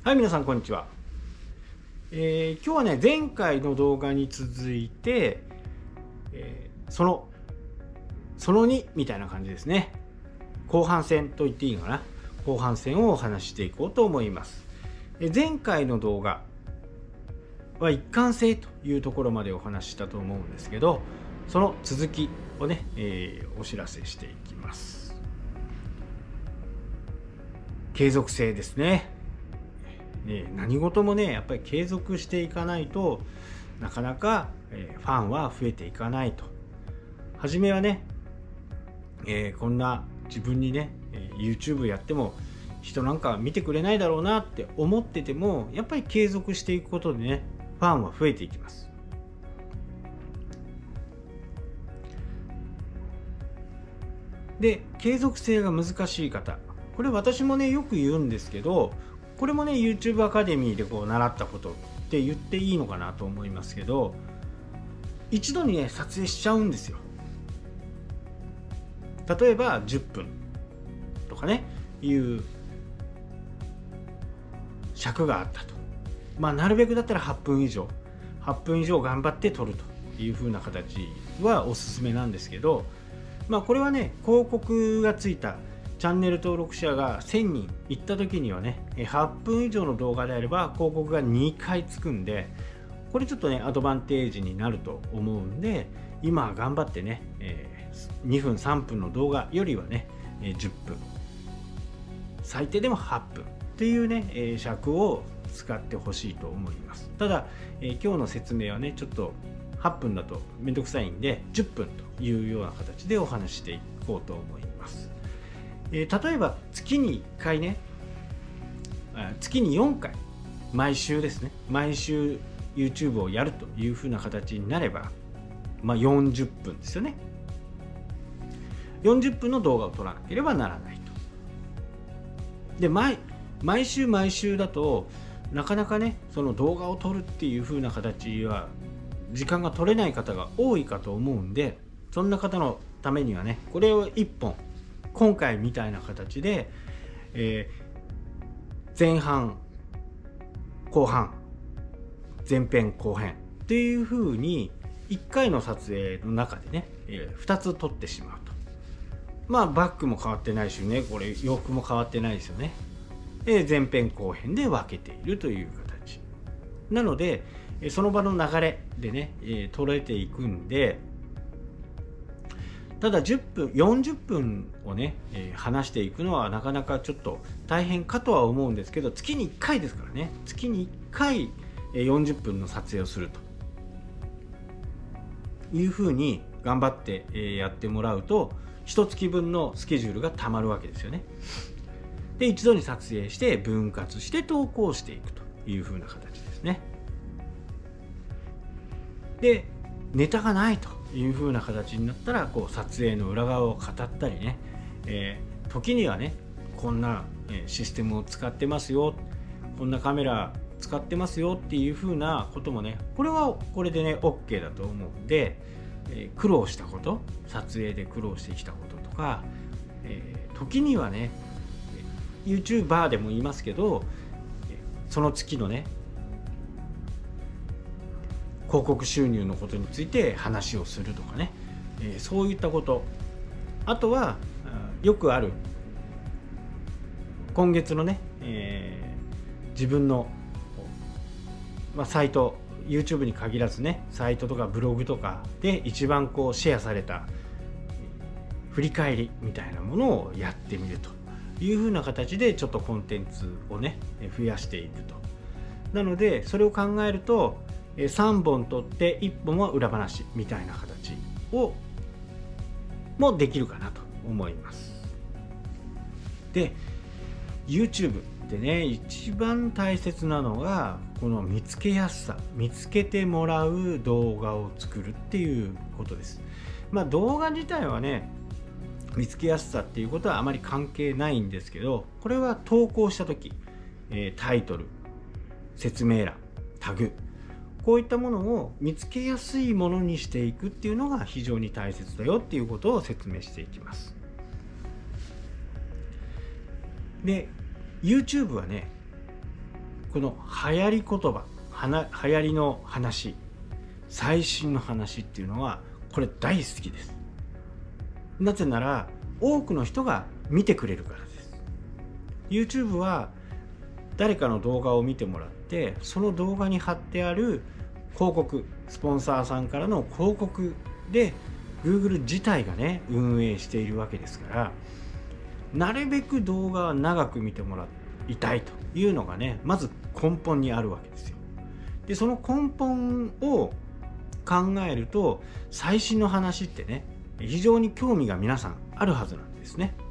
はい、皆さんこんにちは。今日はね、前回の動画に続いて、その2みたいな感じですね。後半戦と言っていいのかな。後半戦をお話ししていこうと思います。前回の動画は一貫性というところまでお話ししたと思うんですけど、その続きをね、お知らせしていきます。継続性ですね。何事もね、やっぱり継続していかないとなかなかファンは増えていかないと。初めはね、こんな自分にね YouTube やっても人なんか見てくれないだろうなって思ってても、やっぱり継続していくことでね、ファンは増えていきます。で、継続性が難しい方、これ私もねよく言うんですけど、これもね YouTube アカデミーでこう習ったことって言っていいのかなと思いますけど、一度にね撮影しちゃうんですよ。例えば10分とかねいう尺があったと、なるべくだったら8分以上頑張って撮るという風な形はおすすめなんですけど、これはね広告がついたチャンネル登録者が1000人いった時にはね、8分以上の動画であれば広告が2回つくんで、これちょっとねアドバンテージになると思うんで、今頑張ってね、2分3分の動画よりはね10分、最低でも8分っていうね尺を使ってほしいと思います。ただ今日の説明はねちょっと8分だとめんどくさいんで10分というような形でお話していこうと思います。例えば月に1回ね、月に4回毎週ですね、毎週 YouTube をやるというふうな形になれば、40分ですよね。40分の動画を撮らなければならないと。で、毎週だとなかなかねその動画を撮るっていうふうな形は時間が取れない方が多いかと思うんで、そんな方のためにはねこれを1本今回みたいな形で、前半後半前編後編っていう風に1回の撮影の中でね、2つ撮ってしまうと。バックも変わってないしね、これ洋服も変わってないですよね。前編後編で分けているという形なので、その場の流れでね、撮れていくんで、ただ40分をね、話していくのはなかなかちょっと大変かとは思うんですけど、月に1回ですからね、月に1回40分の撮影をするというふうに頑張ってやってもらうと、1月分のスケジュールがたまるわけですよね。で、一度に撮影して分割して投稿していくというふうな形ですね。で、ネタがないという風な形になったら、こう撮影の裏側を語ったりね、時にはねこんなシステムを使ってますよ、こんなカメラ使ってますよっていう風なこともね、これはこれでね OK だと思うんで、苦労したこと、撮影で苦労してきたこととか、時にはね YouTuber でも言いますけど、その月のね広告収入のことについて話をするとかね、そういったこと、あとはよくある今月のね、自分の、サイト YouTube に限らずね、サイトとかブログとかで一番こうシェアされた振り返りみたいなものをやってみるというふうな形で、ちょっとコンテンツをね増やしていくと。なのでそれを考えると3本撮って1本は裏話みたいな形をもできるかなと思います。で、 YouTube でね一番大切なのがこの見つけやすさ、見つけてもらう動画を作るっていうことです。動画自体はね見つけやすさっていうことはあまり関係ないんですけど、これは投稿した時、タイトル、説明欄、タグ、こういったものを見つけやすいものにしていくっていうのが非常に大切だよっていうことを説明していきます。で、YouTube はねこの流行り言葉、流行りの話、最新の話っていうのはこれ大好きです。なぜなら多くの人が見てくれるからです。 YouTube は誰かの動画を見てもらって、その動画に貼ってある広告、スポンサーさんからの広告で Google 自体がね運営しているわけですから、なるべく動画は長く見てもらいたいというのがねまず根本にあるわけですよ。でその根本を考えると、最新の話ってね非常に興味が皆さんあるはずなんですね。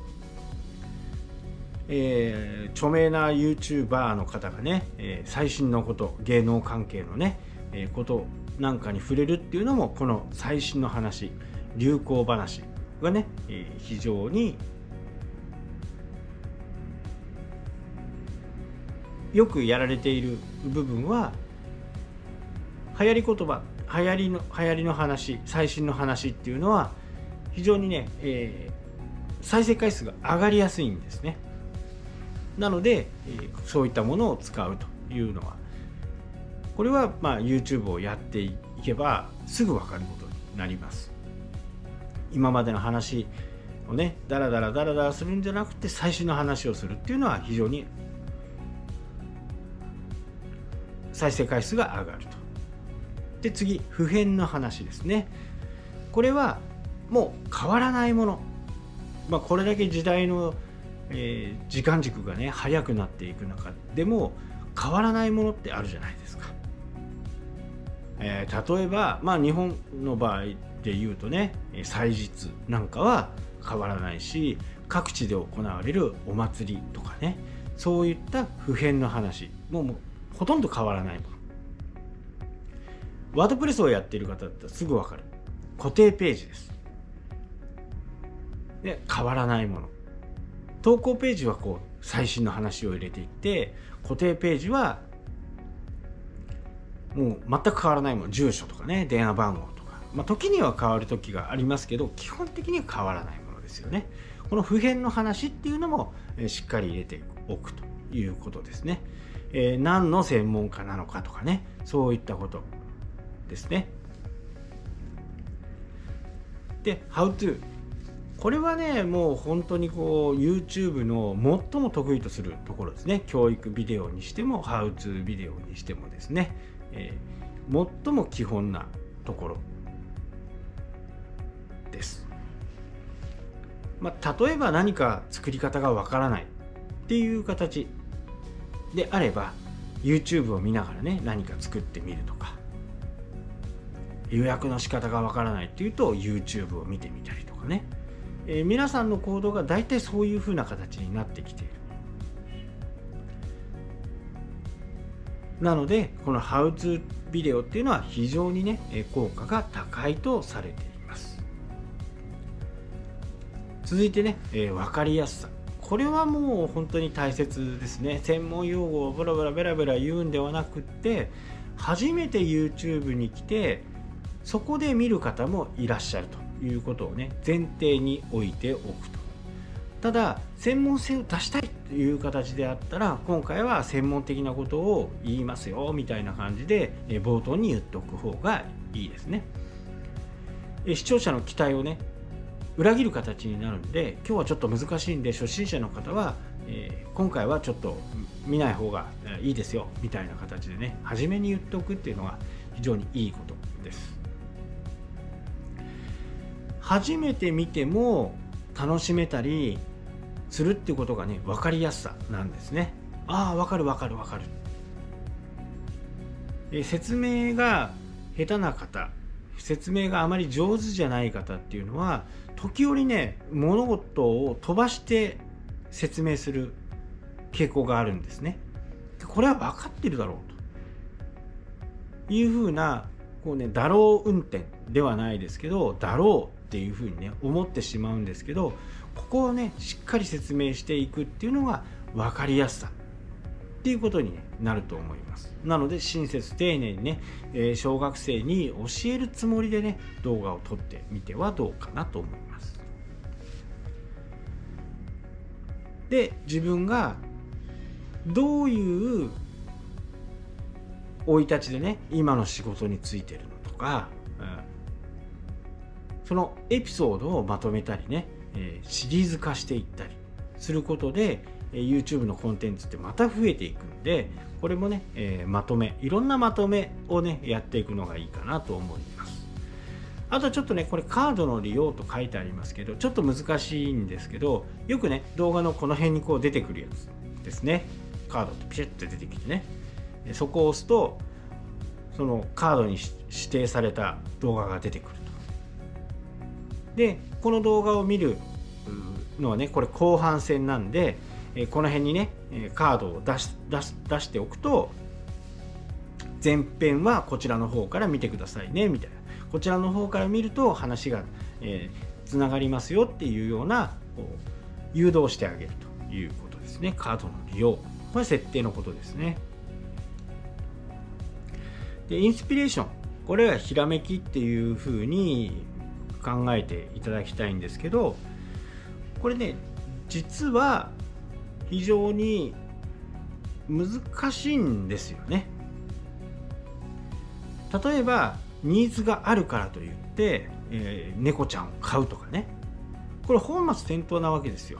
著名な YouTuber の方がね、最新のこと、芸能関係のね、ことなんかに触れるっていうのも、この最新の話、流行話がね、非常によくやられている部分は、流行り言葉、流行りの話、最新の話っていうのは非常にね、再生回数が上がりやすいんですね。なので、そういったものを使うというのは、これはYouTube をやっていけばすぐ分かることになります。今までの話をねダラダラするんじゃなくて、最新の話をするっていうのは非常に再生回数が上がると。で次、普遍の話ですね。これはもう変わらないもの、これだけ時代の時間軸がね早くなっていく中でも変わらないものってあるじゃないですか。例えば、日本の場合で言うとね、祭日なんかは変わらないし、各地で行われるお祭りとかね、そういった普遍の話もうほとんど変わらないもの。ワードプレスをやっている方だったらすぐ分かる固定ページです。で変わらないもの。投稿ページはこう最新の話を入れていって、固定ページはもう全く変わらないもの、住所とかね、電話番号とか、時には変わる時がありますけど、基本的には変わらないものですよね。この普遍の話っていうのもしっかり入れておくということですね。何の専門家なのかとかね、そういったことですね。で How to、これはねもう本当にこう YouTube の最も得意とするところですね。教育ビデオにしても How to ビデオにしてもですね、最も基本なところです。例えば何か作り方がわからないっていう形であれば YouTube を見ながらね何か作ってみるとか、予約の仕方がわからないっていうと YouTube を見てみたりとかね、皆さんの行動が大体そういう風な形になってきている。なのでこの How to ビデオっていうのは非常にね効果が高いとされています。続いてね、分かりやすさ、これはもう本当に大切ですね。専門用語をベラベラ言うんではなくって、初めて YouTube に来てそこで見る方もいらっしゃるということをね前提に置いておくと。ただ専門性を出したいという形であったら、今回は専門的なことを言いますよみたいな感じで冒頭に言っておく方がいいですね。視聴者の期待をね裏切る形になるんで、今日はちょっと難しいんで初心者の方は、今回はちょっと見ない方がいいですよみたいな形でね初めに言っておくっていうのが非常にいいことです。初めて見ても楽しめたりするっていうことがね分かりやすさなんですね。ああ分かる。説明が下手な方、説明があまり上手じゃない方っていうのは時折ね物事を飛ばして説明する傾向があるんですね。これは分かってるだろうというふうなこうねだろう運転ではないですけど、だろうっていうふうにね思ってしまうんですけど、ここをねしっかり説明していくっていうのが分かりやすさっていうことになると思います。なので親切丁寧にね、小学生に教えるつもりでね動画を撮ってみてはどうかなと思います。で自分がどういう生い立ちでね今の仕事についてるのとか、そのエピソードをまとめたりね、シリーズ化していったりすることで、YouTube のコンテンツってまた増えていくんで、これもね、まとめ、いろんなまとめをねやっていくのがいいかなと思います。あとちょっとね、これカードの利用と書いてありますけど、ちょっと難しいんですけど、よくね動画のこの辺にこう出てくるやつですね。カードってピシッと出てきてね、そこを押すとそのカードに指定された動画が出てくると。でこの動画を見るのはね、これ後半戦なんで、この辺にねカードを出しておくと、前編はこちらの方から見てくださいねみたいな、こちらの方から見ると話がつながりますよっていうような誘導してあげるということですね。カードの利用、これ設定のことですね。でインスピレーション、これはひらめきっていうふうに考えていただきたいんですけど、これね実は非常に難しいんですよね。例えばニーズがあるからといって、猫ちゃんを飼うとかね、これ本末転倒なわけですよ。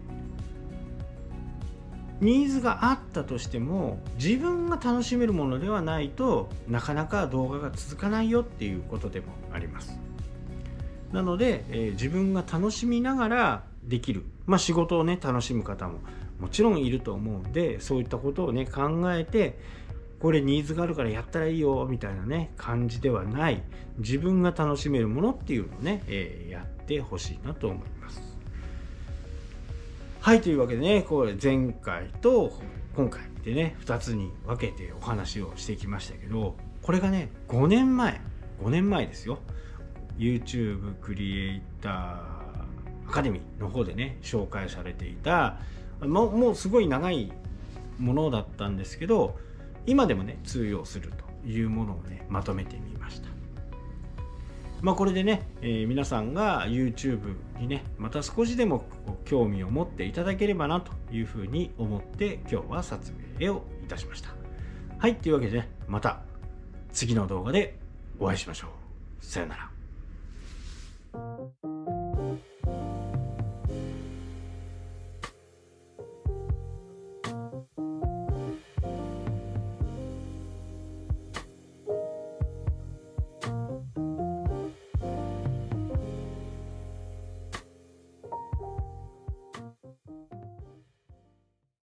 ニーズがあったとしても自分が楽しめるものではないとなかなか動画が続かないよっていうことでもあります。なので、自分が楽しみながらできる、仕事をね楽しむ方ももちろんいると思うんで、そういったことをね考えて、これニーズがあるからやったらいいよみたいなね感じではない、自分が楽しめるものっていうのをね、やってほしいなと思います。はい、というわけでね、これ前回と今回でね2つに分けてお話をしてきましたけど、これがね5年前ですよ。 YouTube クリエイターアカデミーの方でね紹介されていた、もうすごい長いものだったんですけど、今でもね通用するというものをねまとめてみました。これでね、皆さんが YouTube にねまた少しでも興味を持っていただければなというふうに思って今日は説明をいたしました。はい、というわけでね、また次の動画でお会いしましょう。さよなら。